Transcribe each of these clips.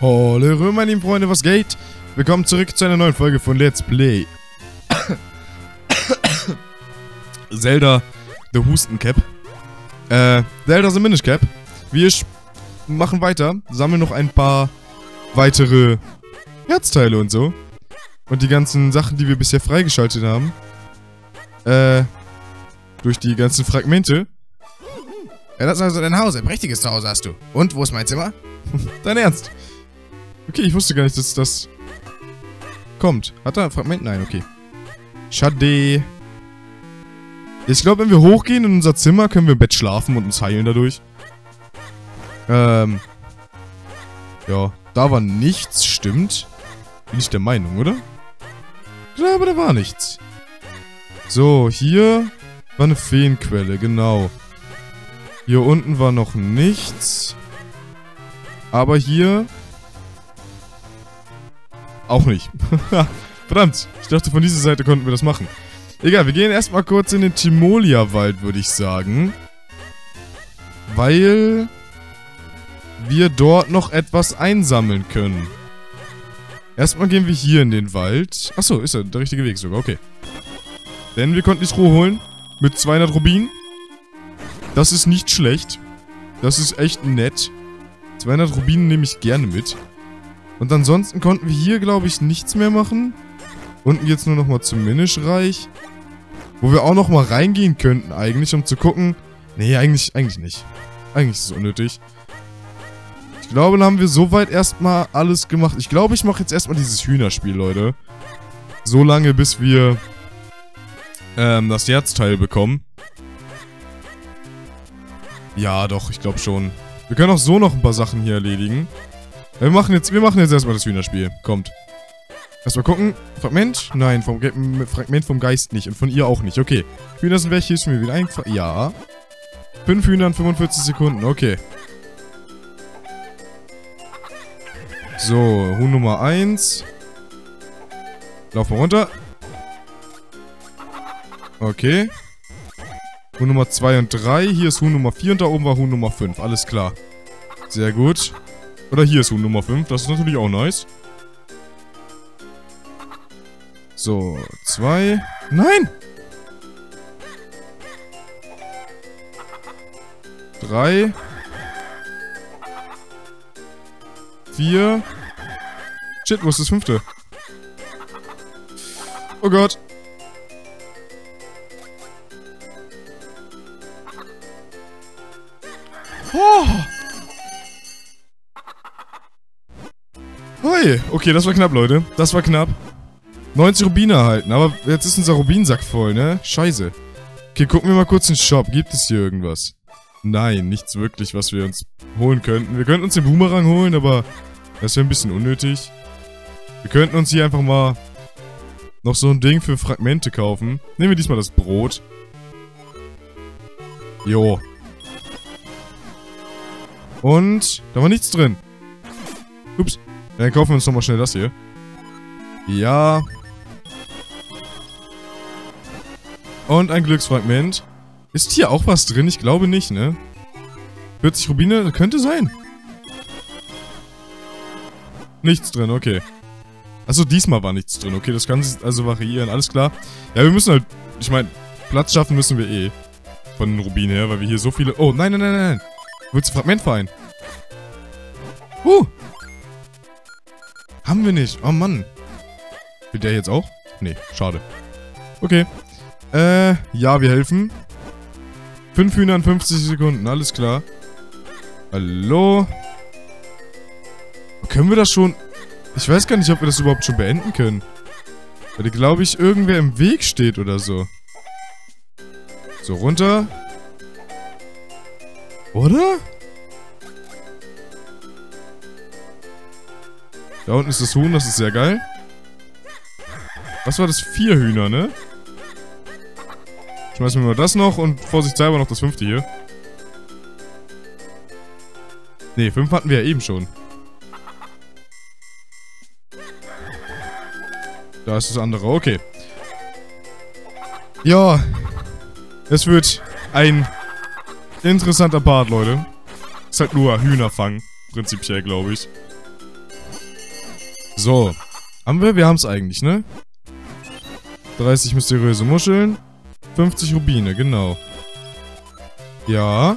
Hallo meine lieben Freunde, was geht? Willkommen zurück zu einer neuen Folge von Let's Play Zelda The Hustencap. Zelda The Minish Cap. Wir machen weiter, sammeln noch ein paar weitere Herzteile und so. Und die ganzen Sachen, die wir bisher freigeschaltet haben. Durch die ganzen Fragmente. Ja, das ist also dein Haus, ein prächtiges Zuhause hast du. Und, wo ist mein Zimmer? Dein Ernst? Okay, ich wusste gar nicht, dass das kommt. Hat er ein Fragment? Nein, okay. Schade. Ich glaube, wenn wir hochgehen in unser Zimmer, können wir im Bett schlafen und uns heilen dadurch. Ja, da war nichts, stimmt. Bin ich der Meinung, oder? Ja, aber da war nichts. So, hier war eine Feenquelle, genau. Hier unten war noch nichts. Aber hier auch nicht. Verdammt, ich dachte, von dieser Seite konnten wir das machen. Egal, wir gehen erstmal kurz in den Timolia-Wald, würde ich sagen. Weil wir dort noch etwas einsammeln können. Erstmal gehen wir hier in den Wald. Achso, ist ja der richtige Weg sogar, okay. Denn wir konnten die Truhe holen mit 200 Rubinen. Das ist nicht schlecht. Das ist echt nett. 200 Rubinen nehme ich gerne mit. Und ansonsten konnten wir hier, glaube ich, nichts mehr machen. Unten jetzt nur nochmal zum Minish-Reich. Wo wir auch nochmal reingehen könnten eigentlich, um zu gucken. Nee, eigentlich nicht. Eigentlich ist es unnötig. Ich glaube, dann haben wir soweit erstmal alles gemacht. Ich glaube, ich mache jetzt erstmal dieses Hühnerspiel, Leute. So lange, bis wir das Herzteil bekommen. Ja, doch, ich glaube schon. Wir können auch so noch ein paar Sachen hier erledigen. Wir machen jetzt erstmal das Hühnerspiel. Kommt. Erstmal gucken. Fragment? Nein, Fragment vom Geist nicht. Und von ihr auch nicht. Okay. Hühner sind welche? Ist mir wieder eingefallen. Ja. 5 Hühner in 45 Sekunden. Okay. So, Huhn Nummer 1. Laufen wir runter. Okay. Huhn Nummer 2 und 3. Hier ist Huhn Nummer 4 und da oben war Huhn Nummer 5. Alles klar. Sehr gut. Oder hier ist Huhn Nummer 5. Das ist natürlich auch nice. So, 2. Nein! 3. 4. Shit, wo ist das 5.? Oh Gott. Oh. Hui. Okay, das war knapp, Leute. Das war knapp. 90 Rubine erhalten, aber jetzt ist unser Rubinsack voll, ne? Scheiße. Okay, gucken wir mal kurz in den Shop. Gibt es hier irgendwas? Nein, nichts wirklich, was wir uns holen könnten. Wir könnten uns den Boomerang holen, aber das wäre ein bisschen unnötig. Wir könnten uns hier einfach mal noch so ein Ding für Fragmente kaufen. Nehmen wir diesmal das Brot. Jo. Und da war nichts drin. Ups. Dann kaufen wir uns nochmal schnell das hier. Ja. Und ein Glücksfragment. Ist hier auch was drin? Ich glaube nicht, ne? 40 Rubine? Könnte sein. Nichts drin, okay. Achso, diesmal war nichts drin. Okay, das kann sich also variieren. Alles klar. Ja, wir müssen halt... Ich meine, Platz schaffen müssen wir eh. Von den Rubinen her, weil wir hier so viele... Oh, nein, nein, nein, nein. Willst du Fragmentverein? Haben wir nicht. Oh, Mann. Will der jetzt auch? Nee, schade. Okay. Ja, wir helfen. 5 Hühner in 50 Sekunden, alles klar. Hallo? Können wir das schon... Ich weiß gar nicht, ob wir das überhaupt schon beenden können. Weil, glaube ich, irgendwer im Weg steht oder so. So, runter. Oder? Da unten ist das Huhn, das ist sehr geil. Was war das? 4 Hühner, ne? Schmeißen wir mal das noch und vorsichtshalber noch das 5. hier. Ne, 5 hatten wir ja eben schon. Da ist das andere, okay. Ja. Es wird ein interessanter Part, Leute. Ist halt nur Hühnerfang, prinzipiell, glaube ich. So. Haben wir? Wir haben es eigentlich, ne? 30 mysteriöse Muscheln. 50 Rubine, genau. Ja.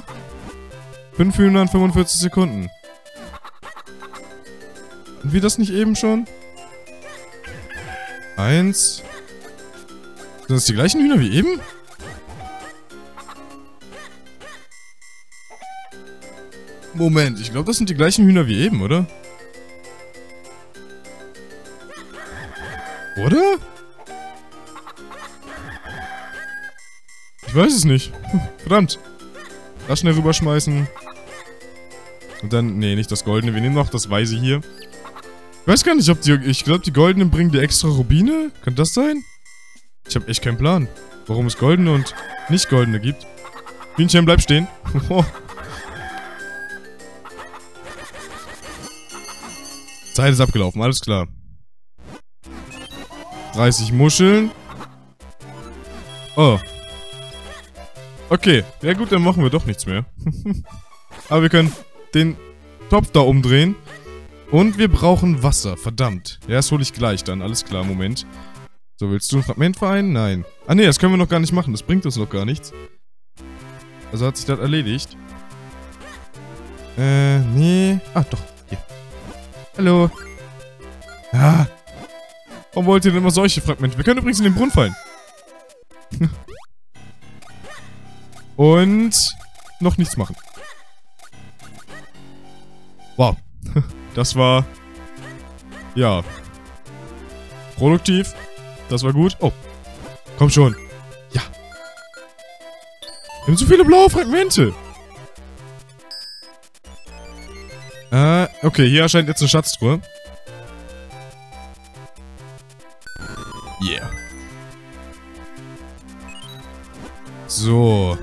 545 Sekunden. Und wie das nicht eben schon? 1. Sind das die gleichen Hühner wie eben? Moment, ich glaube, das sind die gleichen Hühner wie eben, oder? Oder? Ich weiß es nicht. Verdammt. Das schnell rüberschmeißen. Und dann, nee, nicht das Goldene. Wir nehmen noch das Weiße hier. Ich weiß gar nicht, ob die, ich glaube, die Goldenen bringen dir extra Rubine. Kann das sein? Ich habe echt keinen Plan, warum es Goldene und nicht Goldene gibt. Hühnchen, bleib stehen. Zeit ist abgelaufen, alles klar. 30 Muscheln. Oh. Okay, ja gut, dann machen wir doch nichts mehr. Aber wir können den Topf da umdrehen. Und wir brauchen Wasser, verdammt. Ja, das hole ich gleich dann, alles klar, Moment. So, willst du ein Fragment vereinen? Nein. Ah ne, das können wir noch gar nicht machen, das bringt uns noch gar nichts. Also hat sich das erledigt. Nee. Ah, doch, hier. Hallo. Ah. Warum wollt ihr denn immer solche Fragmente? Wir können übrigens in den Brunnen fallen. Und noch nichts machen. Wow. Das war... Ja. Produktiv. Das war gut. Oh. Komm schon. Ja. Wir haben so viele blaue Fragmente. Okay, hier erscheint jetzt eine Schatztruhe. Yeah. So.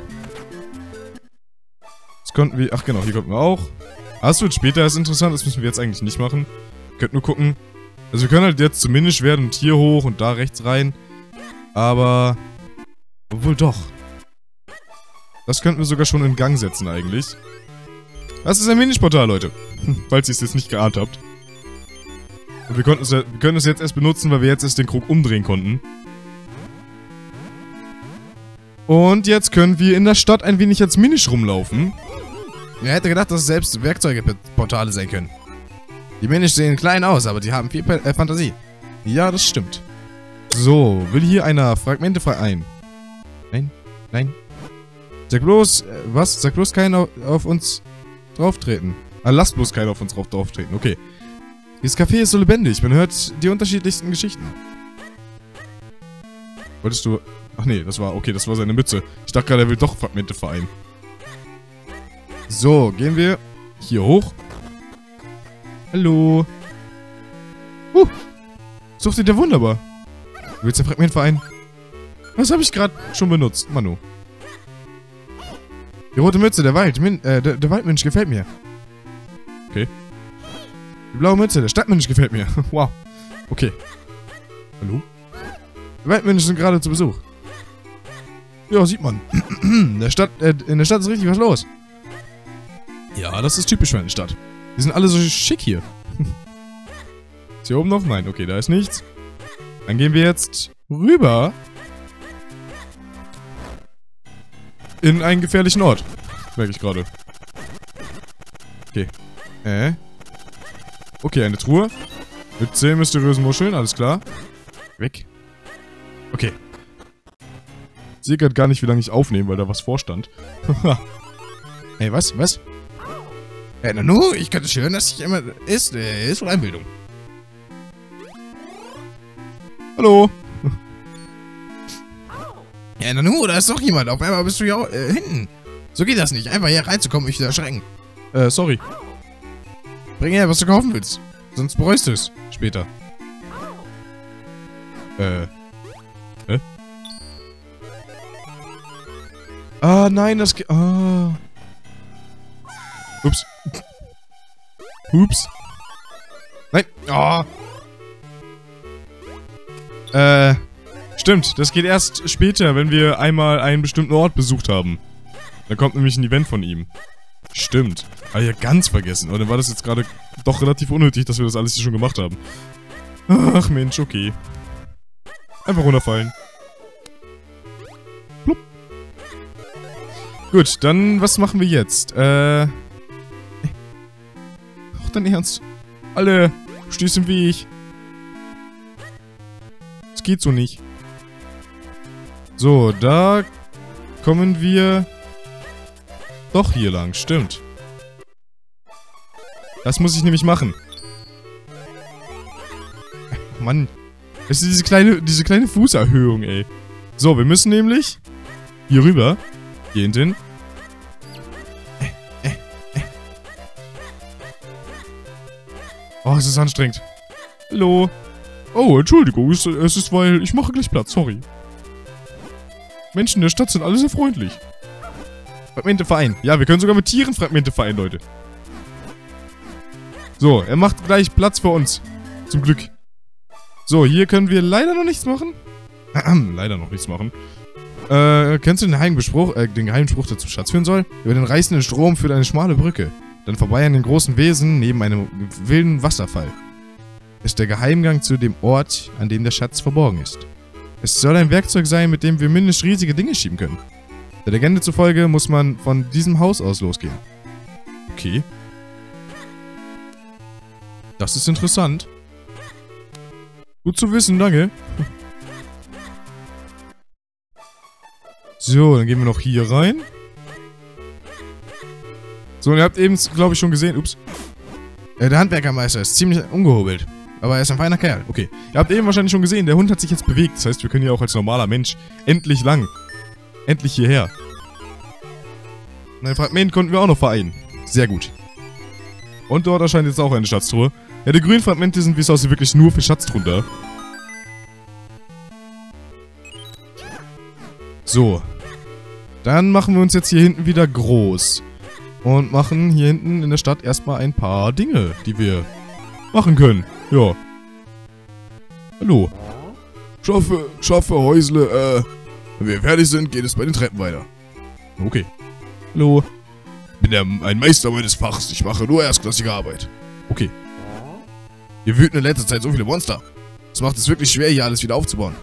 Das konnten wir... Ach genau, hier konnten wir auch. Das wird später erst interessant, das müssen wir jetzt eigentlich nicht machen. Wir könnten nur gucken. Also wir können halt jetzt zumindest werden und hier hoch und da rechts rein. Aber... Obwohl doch. Das könnten wir sogar schon in Gang setzen eigentlich. Das ist ein Minisportal, Leute. Falls ihr es jetzt nicht geahnt habt. Und wir können es jetzt erst benutzen, weil wir jetzt erst den Krug umdrehen konnten. Und jetzt können wir in der Stadt ein wenig als Minisch rumlaufen. Wer hätte gedacht, dass es selbst Werkzeugeportale sein können. Die Minisch sehen klein aus, aber die haben viel Fantasie. Ja, das stimmt. So, will hier einer Fragmente vereinen? Nein, nein. Sag bloß, was? Sag bloß keiner auf uns drauftreten. Ah, lasst bloß keiner auf uns drauftreten, okay. Dieses Café ist so lebendig, man hört die unterschiedlichsten Geschichten. Wolltest du... Ach nee, das war... Okay, das war seine Mütze. Ich dachte gerade, er will doch Fragmente vereinen. So, gehen wir hier hoch. Hallo. Sucht ihr der wunderbar. Du willst ein Fragment vereinen? Was habe ich gerade schon benutzt, Manu? Die rote Mütze, der Waldmensch gefällt mir. Okay. Die blaue Mütze, der Stadtmensch gefällt mir. Wow. Okay. Hallo? Die Waldmenschen sind gerade zu Besuch. Ja, sieht man. In der Stadt ist richtig was los. Ja, das ist typisch für eine Stadt. Die sind alle so schick hier. Ist hier oben noch? Nein, okay, da ist nichts. Dann gehen wir jetzt rüber in einen gefährlichen Ort. Merke ich gerade. Okay. Okay, eine Truhe. Mit 10 mysteriösen Muscheln, alles klar. Weg. Okay. Ich sehe gerade gar nicht, wie lange ich aufnehme, weil da was vorstand. Hey, was? Was? Nanu, ich könnte schwören, dass ich immer... Ist wohl Einbildung. Hallo. Ja, Nanu, da ist doch jemand. Auf einmal bist du ja hinten. So geht das nicht. Einfach hier reinzukommen und mich zu erschrecken. Sorry. Bring her, was du kaufen willst. Sonst bereust du es. Später. Hä? Ah, nein, das geht... Ah. Ups. Ups. Nein. Oh. Stimmt, das geht erst später, wenn wir einmal einen bestimmten Ort besucht haben. Da kommt nämlich ein Event von ihm. Stimmt. Habe ich ja ganz vergessen. Oder war das jetzt gerade doch relativ unnötig, dass wir das alles hier schon gemacht haben? Ach Mensch, okay. Einfach runterfallen. Plupp. Gut, dann was machen wir jetzt? Ach, dein Ernst? Alle, stehst im Weg. Das geht so nicht. So, da kommen wir doch hier lang, stimmt. Das muss ich nämlich machen. Mann. Das ist diese kleine Fußerhöhung, ey. So, wir müssen nämlich hier rüber. Hier hinten. Oh, es ist anstrengend. Hallo. Oh, Entschuldigung. Es ist, weil ich mache gleich Platz. Sorry. Menschen in der Stadt sind alle sehr freundlich. Fragmenteverein. Ja, wir können sogar mit Tieren Fragmente vereinen, Leute. So, er macht gleich Platz für uns. Zum Glück. So, hier können wir leider noch nichts machen. Leider noch nichts machen. Kennst du den geheimen Spruch, der zum Schatz führen soll? Über den reißenden Strom führt eine schmale Brücke. Dann vorbei an den großen Wesen neben einem wilden Wasserfall. Ist der Geheimgang zu dem Ort, an dem der Schatz verborgen ist. Es soll ein Werkzeug sein, mit dem wir mindestens riesige Dinge schieben können. Der Legende zufolge muss man von diesem Haus aus losgehen. Okay. Das ist interessant. Gut zu wissen, danke. So, dann gehen wir noch hier rein. So, und ihr habt eben, glaube ich, schon gesehen, ups. Der Handwerkermeister ist ziemlich ungehobelt. Aber er ist ein feiner Kerl. Okay. Ihr habt eben wahrscheinlich schon gesehen, der Hund hat sich jetzt bewegt. Das heißt, wir können hier auch als normaler Mensch endlich lang. Endlich hierher. Und ein Fragment konnten wir auch noch vereinen. Sehr gut. Und dort erscheint jetzt auch eine Schatztruhe. Ja, die grünen Fragmente sind, wie es aussieht, wirklich nur für Schatztruhen da. So. Dann machen wir uns jetzt hier hinten wieder groß. Und machen hier hinten in der Stadt erstmal ein paar Dinge, die wir machen können. Ja. Hallo. Schaffe Häusle, wenn wir fertig sind, geht es bei den Treppen weiter. Okay. Hallo. Ich bin ein Meister meines Fachs. Ich mache nur erstklassige Arbeit. Okay. Wir wüten in letzter Zeit so viele Monster. Es macht es wirklich schwer, hier alles wieder aufzubauen.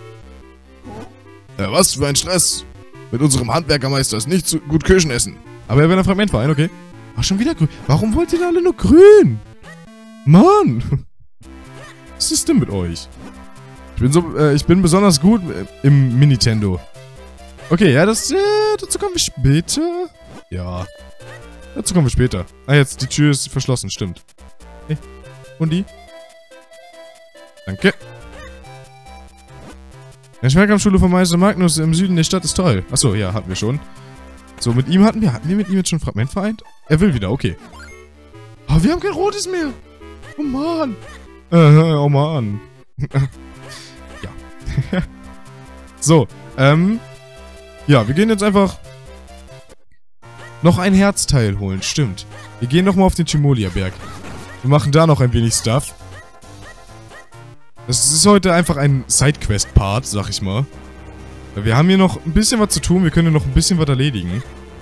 Was für ein Stress. Mit unserem Handwerkermeister ist nicht so gut Kirschen essen. Aber er will ein Fragmentverein, okay. Ach, schon wieder grün. Warum wollt ihr da alle nur grün? Mann. Was ist denn mit euch? Ich bin besonders gut im Nintendo. Okay, ja, dazu kommen wir später. Ja. Dazu kommen wir später. Ah, jetzt, die Tür ist verschlossen, stimmt. Hey. Und die? Danke. Der Schwerkampfschule von Meister Magnus im Süden der Stadt ist toll. Achso, ja, hatten wir schon. So, mit ihm hatten wir mit ihm jetzt schon Fragment vereint? Er will wieder, okay. Oh, wir haben kein rotes mehr. Oh, Mann. Oh, Mann. Ja. So, ja, wir gehen jetzt einfach noch ein Herzteil holen, stimmt. Wir gehen nochmal auf den Timolia-Berg. Wir machen da noch ein wenig Stuff. Das ist heute einfach ein Sidequest-Part, sag ich mal. Wir haben hier noch ein bisschen was zu tun, wir können noch ein bisschen was erledigen.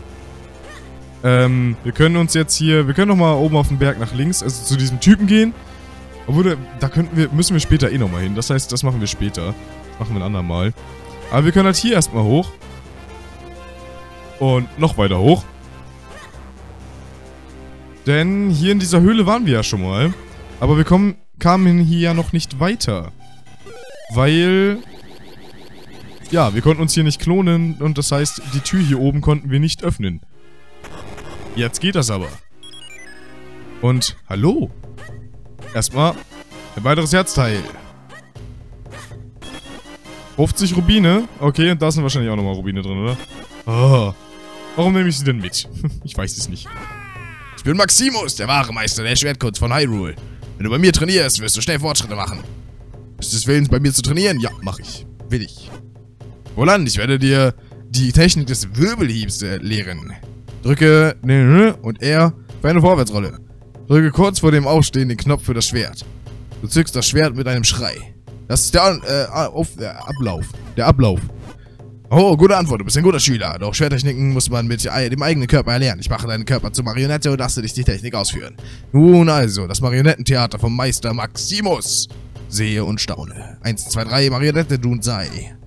Wir können uns jetzt hier, wir können nochmal oben auf den Berg nach links, also zu diesem Typen gehen. Obwohl, da müssen wir später eh nochmal hin, das heißt, das machen wir später. Das machen wir ein andermal. Aber wir können halt hier erstmal hoch. Und noch weiter hoch. Denn hier in dieser Höhle waren wir ja schon mal. Aber wir kamen hier ja noch nicht weiter. Weil... ja, wir konnten uns hier nicht klonen und das heißt, die Tür hier oben konnten wir nicht öffnen. Jetzt geht das aber. Und, hallo. Erstmal ein weiteres Herzteil. 50 Rubine. Okay, und da sind wahrscheinlich auch nochmal Rubine drin, oder? Oh. Warum nehme ich sie denn mit? Ich weiß es nicht. Ich bin Maximus, der wahre Meister der Schwertkunst von Hyrule. Wenn du bei mir trainierst, wirst du schnell Fortschritte machen. Bist du des Willens, bei mir zu trainieren? Ja, mach ich. Will ich. Wohlan, ich werde dir die Technik des Wirbelhiebs lehren. Drücke und R für eine Vorwärtsrolle. Drücke kurz vor dem Aufstehen den Knopf für das Schwert. Du zückst das Schwert mit einem Schrei. Das ist der Ablauf. Der Ablauf. Oh, gute Antwort. Du bist ein guter Schüler. Doch Schwerttechniken muss man mit dem eigenen Körper erlernen. Ich mache deinen Körper zur Marionette und lasse dich die Technik ausführen. Nun also, das Marionettentheater vom Meister Maximus. sehe und staune. 1, 2, 3, Marionette Dunzai.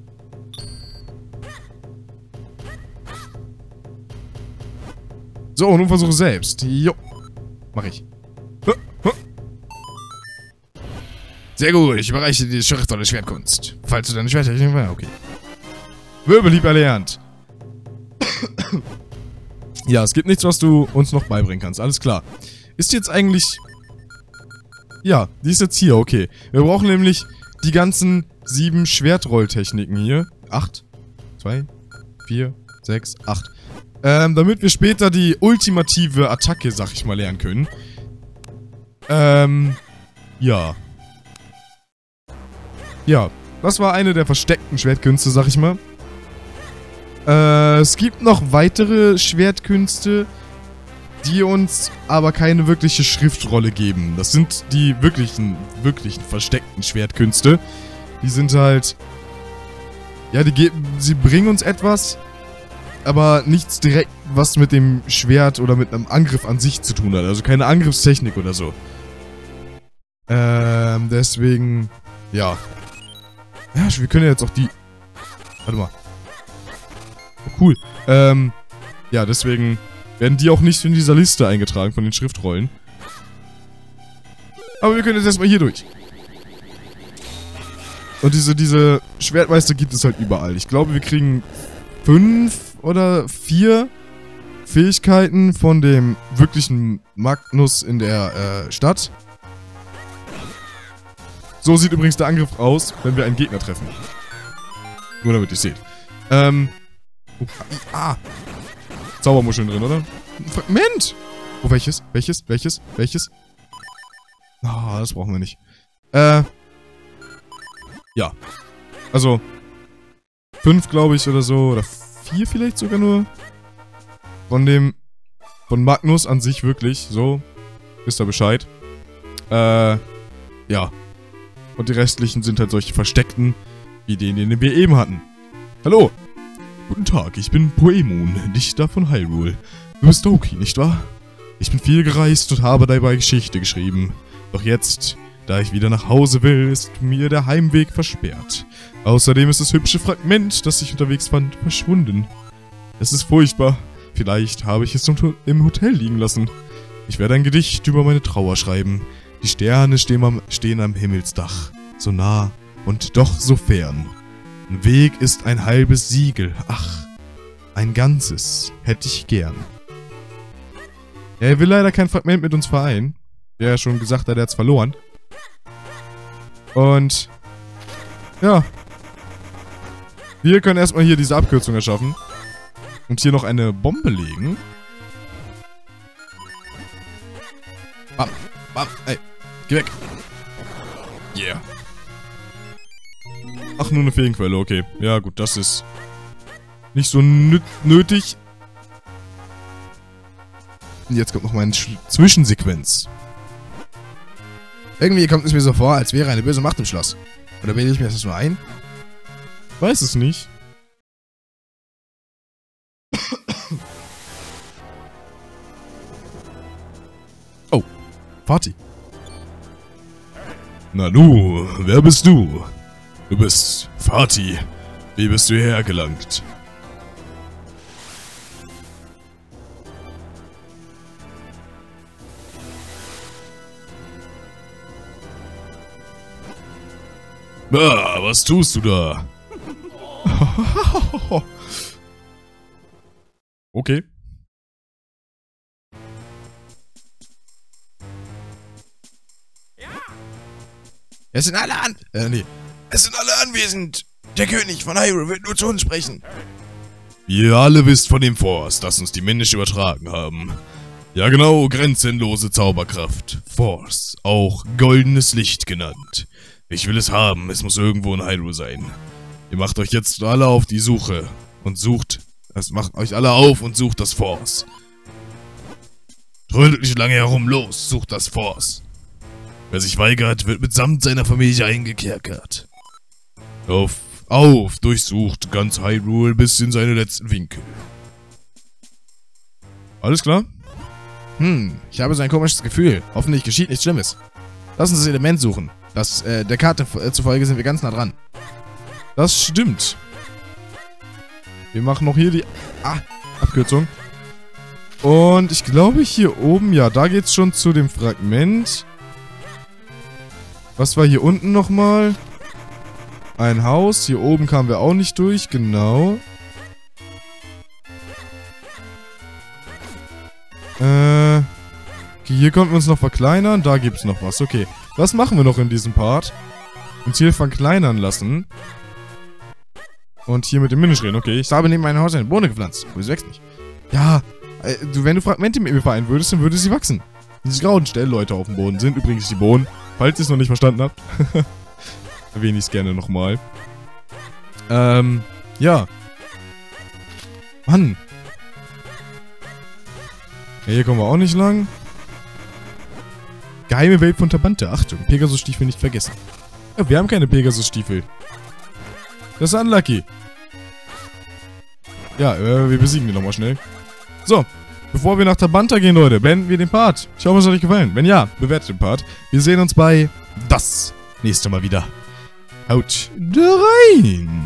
So, nun versuche selbst. Jo. Mach ich. Sehr gut, ich überreiche dir die Schriftrolle Schwertkunst. Falls du deine Schwerttechnik war, okay. Wirbelhieb erlernt. Ja, es gibt nichts, was du uns noch beibringen kannst. Alles klar. Ist jetzt eigentlich... Ja, die ist jetzt hier, okay. Wir brauchen nämlich die ganzen 7 Schwertrolltechniken hier. 8, 2, 4, 6, 8. Damit wir später die ultimative Attacke, sag ich mal, lernen können. Ja. Ja, das war eine der versteckten Schwertkünste, sag ich mal. Es gibt noch weitere Schwertkünste, die uns aber keine wirkliche Schriftrolle geben. Das sind die wirklichen versteckten Schwertkünste. Die sind halt... Ja, sie bringen uns etwas, aber nichts direkt, was mit dem Schwert oder mit einem Angriff an sich zu tun hat. Also keine Angriffstechnik oder so. Deswegen... Ja. Ja, wir können ja jetzt auch die... Warte mal. Oh, cool. Ja, deswegen werden die auch nicht in dieser Liste eingetragen von den Schriftrollen. Aber wir können jetzt erstmal hier durch. Und diese Schwertmeister gibt es halt überall. Ich glaube, wir kriegen 5 oder 4 Fähigkeiten von dem wirklichen Magnus in der Stadt. So sieht übrigens der Angriff aus, wenn wir einen Gegner treffen. Nur damit ihr seht. Zaubermuscheln drin, oder? Fragment! Oh, welches? Welches? Ah, das brauchen wir nicht. Ja. Also 5, glaube ich, oder so. Oder 4 vielleicht sogar nur. Von Magnus an sich wirklich. So. Wisst ihr Bescheid. Ja. Und die restlichen sind halt solche versteckten, wie den wir eben hatten. Hallo. Guten Tag, ich bin Poemon, Dichter von Hyrule. Du bist Doki, nicht wahr? Ich bin viel gereist und habe dabei Geschichte geschrieben. Doch jetzt, da ich wieder nach Hause will, ist mir der Heimweg versperrt. Außerdem ist das hübsche Fragment, das ich unterwegs fand, verschwunden. Es ist furchtbar. Vielleicht habe ich es im Hotel liegen lassen. Ich werde ein Gedicht über meine Trauer schreiben. Die Sterne stehen am Himmelsdach. So nah und doch so fern. Ein Weg ist ein halbes Siegel. Ach, ein ganzes hätte ich gern. Ja, er will leider kein Fragment mit uns vereinen. Der ja schon gesagt hat, er hat's verloren. Und ja. Wir können erstmal hier diese Abkürzung erschaffen. Und hier noch eine Bombe legen. Bam, bam, ey. Geh weg. Yeah. Ach, nur eine Feenquelle, okay. Ja, gut, das ist nicht so nötig. Und jetzt kommt noch meine Zwischensequenz. Irgendwie kommt es mir so vor, als wäre eine böse Macht im Schloss. Oder bilde ich mir das nur ein? Weiß es nicht. Oh, Vati. Na du, wer bist du? Du bist Vati. Wie bist du hierher gelangt? Ah, was tust du da? Okay. Es sind alle Es sind alle anwesend. Der König von Hyrule wird nur zu uns sprechen. Ihr alle wisst von dem Force, das uns die Männisch übertragen haben. Ja genau, grenzenlose Zauberkraft. Force, auch goldenes Licht genannt. Ich will es haben, es muss irgendwo in Hyrule sein. Ihr macht euch jetzt alle auf die Suche und sucht... macht euch alle auf und sucht das Force. Trödelt nicht lange herum, los, sucht das Force. Wer sich weigert, wird mitsamt seiner Familie eingekerkert. Durchsucht ganz Hyrule bis in seine letzten Winkel. Alles klar? Ich habe so ein komisches Gefühl. Hoffentlich geschieht nichts Schlimmes. Lass uns das Element suchen. Der Karte zufolge sind wir ganz nah dran. Das stimmt. Wir machen noch hier die Abkürzung. Und ich glaube hier oben, ja, da geht's schon zu dem Fragment. Was war hier unten nochmal? Ein Haus. Hier oben kamen wir auch nicht durch, genau. Okay, hier konnten wir uns noch verkleinern. Da gibt's noch was, okay. Was machen wir noch in diesem Part? Uns hier verkleinern lassen. Und hier mit dem Minisch reden, okay. Ich habe neben meinem Haus eine Bohne gepflanzt. Aber sie wächst nicht. Ja, wenn du Fragmente mit mir vereinen würdest, dann würde sie wachsen. Diese grauen Stellleute auf dem Boden sind übrigens die Bohnen. Falls ihr es noch nicht verstanden habt. Erwähne ich es gerne nochmal. Ja. Mann. Ja, hier kommen wir auch nicht lang. Geheime Welt von Tabante. Achtung, Pegasus-Stiefel nicht vergessen. Ja, wir haben keine Pegasus-Stiefel. Das ist unlucky. Ja, wir besiegen den nochmal schnell. So, bevor wir nach Tabanta gehen, Leute, beenden wir den Part. Ich hoffe, es hat euch gefallen. Wenn ja, bewertet den Part. Wir sehen uns bei das nächste Mal wieder. Haut rein!